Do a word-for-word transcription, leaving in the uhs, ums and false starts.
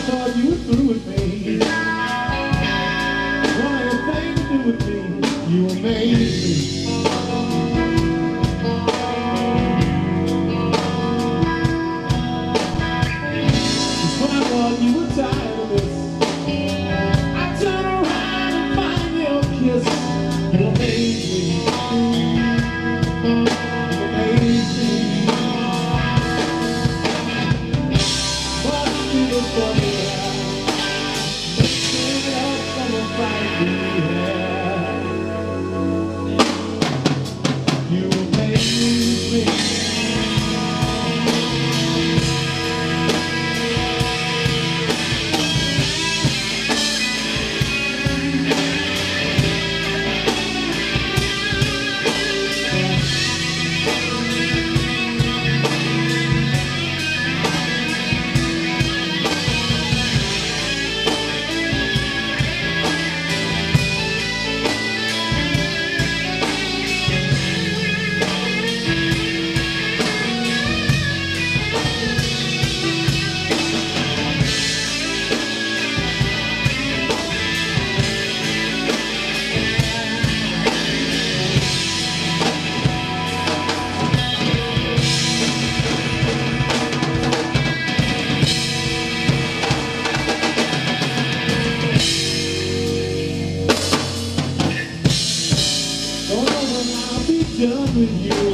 thought you were through with me. Wanted anything to do with me. You amazed me. Just when I thought you were tired of this, I turn around and find your kiss. You amazed me. You amazed me. But you look for me. You amaze me. Don't know when I'll be done with you.